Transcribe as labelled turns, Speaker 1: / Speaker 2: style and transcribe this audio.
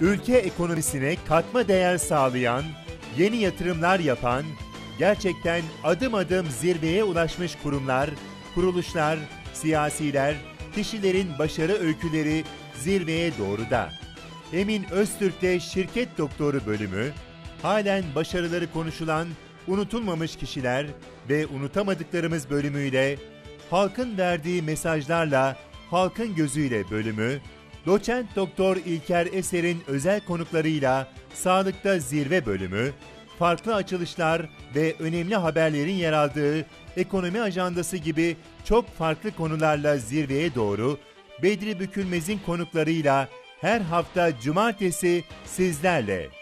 Speaker 1: ülke ekonomisine katma değer sağlayan, yeni yatırımlar yapan, gerçekten adım adım zirveye ulaşmış kurumlar, kuruluşlar, siyasiler, kişilerin başarı öyküleri zirveye doğru da. Emin Öztürk'te Şirket Doktoru bölümü, halen başarıları konuşulan unutulmamış kişiler ve unutamadıklarımız bölümüyle, halkın verdiği mesajlarla halkın gözüyle bölümü, Doçent Doktor İlker Eser'in özel konuklarıyla Sağlıkta Zirve bölümü, farklı açılışlar ve önemli haberlerin yer aldığı ekonomi ajandası gibi çok farklı konularla zirveye doğru Bedri Bükülmez'in konuklarıyla her hafta cumartesi sizlerle.